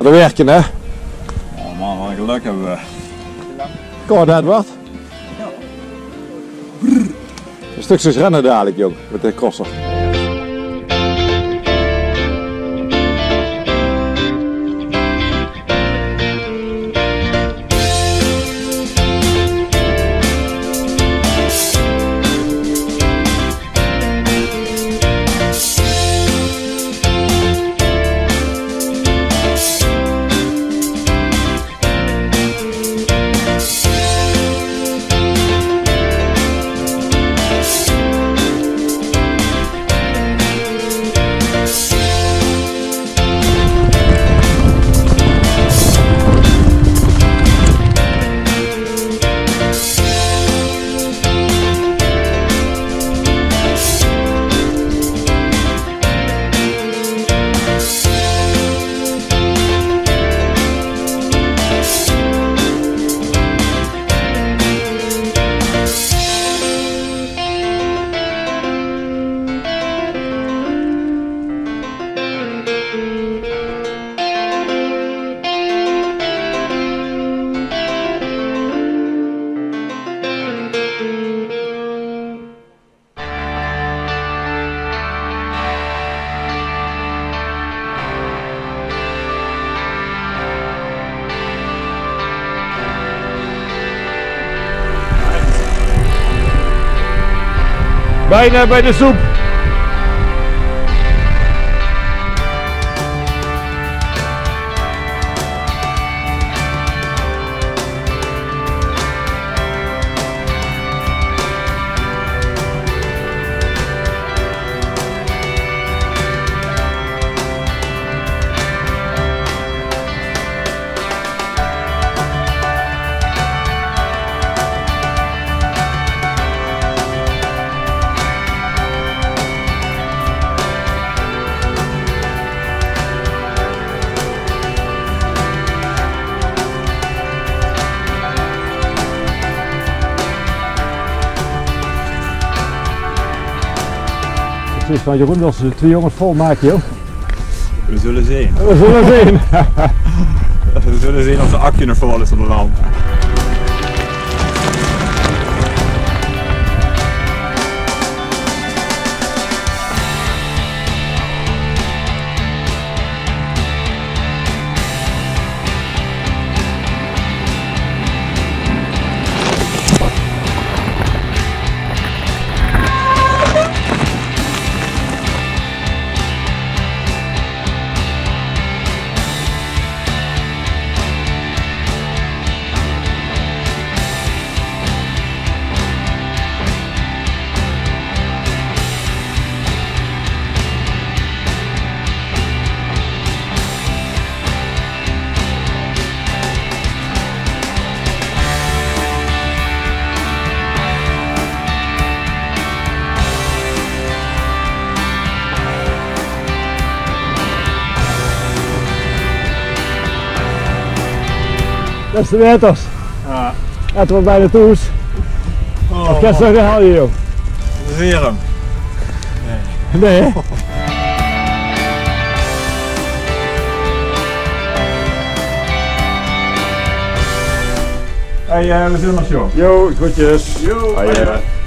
harde werken, hè? Oh man, wat een geluk hebben we. Kort Edward. Een stukjes rennen dadelijk, jong, met de crosser. Bijna bij de soep. Precies van Jeroen, als ze 2 jongens vol maken, joh. We zullen zien. We zullen zien. We zullen zien of de akje nog vol is op de lamp. Beste meters. Ja. Het wordt bij de toes. Of gisteren haal je, joh. Dat is weer hem. Nee, hè? Hey, we zien ons, joh. Yo, groetjes. Yo, Hoi,